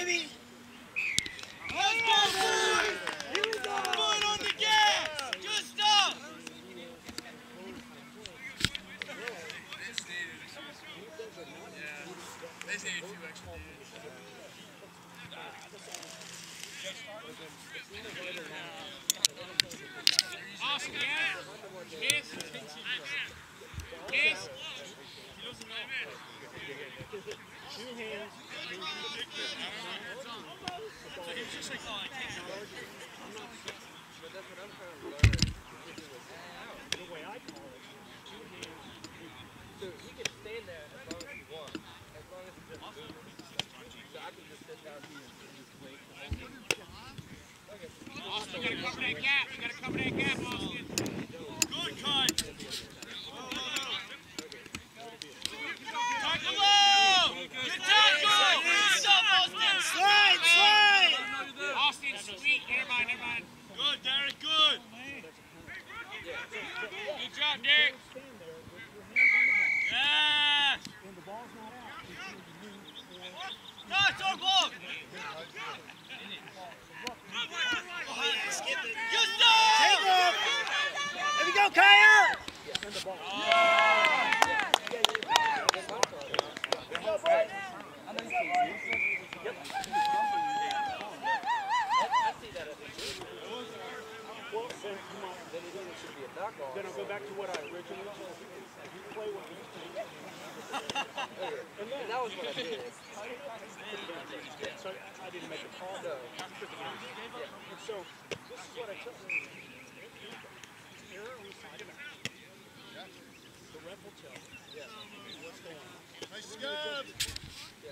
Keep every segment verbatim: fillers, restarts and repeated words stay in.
baby! Let's go, boys! Here we go! Foot on the gas! Good stuff! They just needed two extra dudes. Awesome, yeah. Kiss. Kiss. Two hands. So he was just like, oh, I can't do it. But that's what I'm trying to learn. The way I call it, two hands. So he can stand there as long as he wants. As long as he doesn't move. So I can just sit down here and just wait. Austin, you gotta cover that gap. You gotta cover that gap, Austin. Good cut. Tackle low. Good tackle. Good stuff, Austin. Slide, slide. Austin, sweet. Never mind, never mind. Good, Derek, good. Good job, Derek. Yes. No, it's our ball. Good stuff. Take off. There we go, Kyle. Send the ball. Then I'll go back to what I originally said. You play what you think. And then that was what I did. So I didn't make a call. No. And so this is what I took. Error on the side of it. The ref will tell you. Yeah. What's going on? Nice job. Yeah.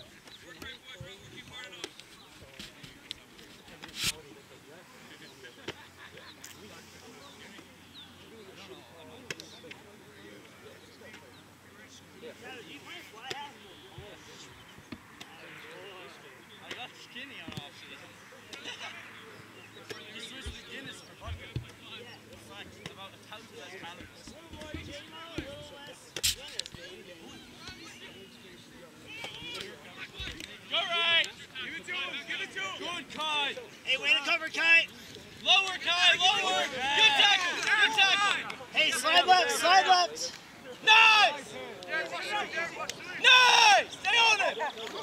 I got skinny on off season. He switched to Guinness for bucket. It's like about a thousand less calories. Go right. Give it to him. Give it to him. Good, Kai. Hey, way to cover, Kai. Lower, Kai, lower. Good tackle. Good tackle. Hey, slide left, slide left. Nice. Nice. Stay on it.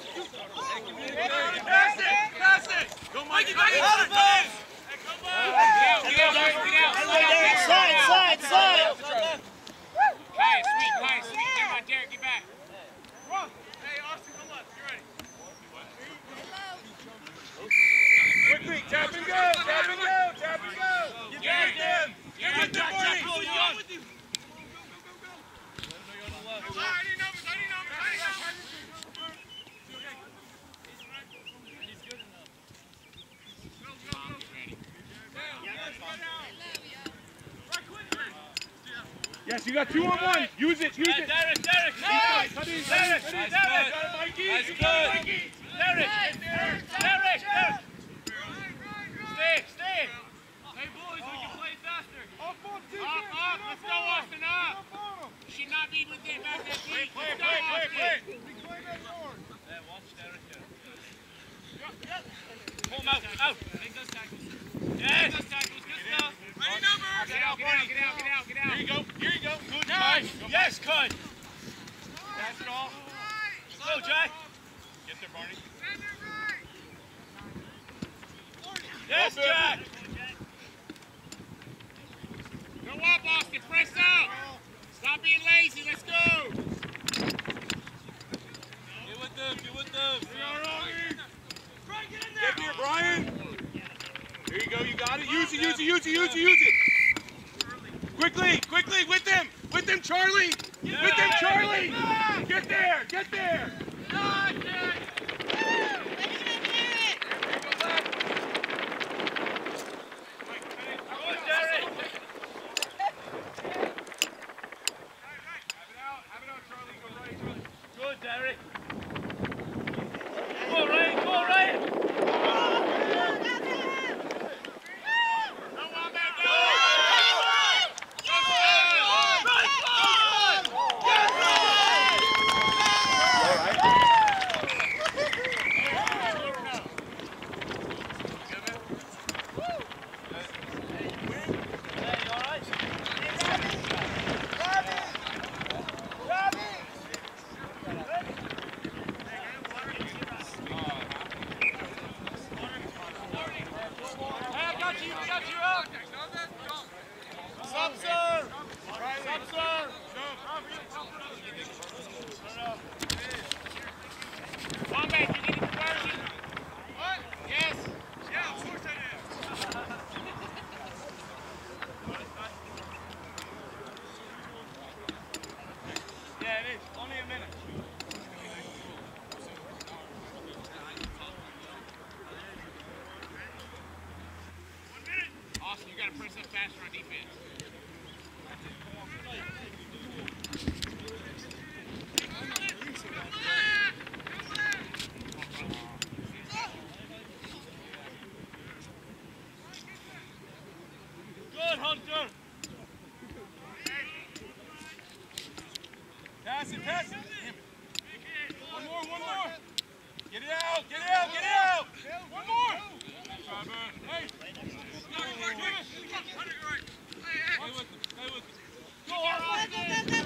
Pass it. Pass it. Go, Mikey. Mikey. Out of bounds. Get out. Get out. Get out. Slide, slide, slide. Kai, sweet. Kai, sweet. Come on, Derek. Get back. Hey, Austin, come left. You ready? Quickly. Tap and go. Tap and go. Tap and go. Get back in. Get back there. Go, go, with you. I need numbers. I need numbers. I need numbers. He's good enough. Go, go, go. Yes, you got two on one. Use it, use it. Derek, Derek, nice. Cut in, Derek, cut in, Derek. cut in, Mikey. Nice, You good. got it, Mikey. Derek, Derek, Derek, Derek. Stay, stay. Hey, boys, we can play faster. Up on two, Up, up. Let's go, Austin. Up. Should not be with that back that deep. Clear, Let's go, clear, clear, clear. Austin. Yeah, watch Derek here. Pull him out, out. Make those tackles. Yes. Make those tackles. Good stuff. Ready numbers. Get out, get out, get out, get out, get out. Here you go, here you go. Good, nice. Yes, good. Pass it off. Go, Jack. Get there, Barney. Yes, Jack. Go up, Austin. Press out. Stop being lazy. Let's go. Get with them, get with them. Get there, Brian. There you go, you got it. Use it, use it, use it, use it, use it. Quickly, quickly, with them. With them, Charlie. With them, Charlie. Get there, get there. Good, Derek. Good, Derek. Go, Ryan, go, Ryan. All right. got you, we got you up. Sub serve. Sub serve. Come back, you need a conversion. What? Yes. Yeah, of course I did. Yeah, it is. Only a minute. Austin, you got to press up faster on defense. Good, Hunter. Pass it, pass it. One more, one more. Get it out, get it out, get it out. One more. Hey. Hunter, you're right. Hey, hey. Stay with him, stay with him. Go, Austin.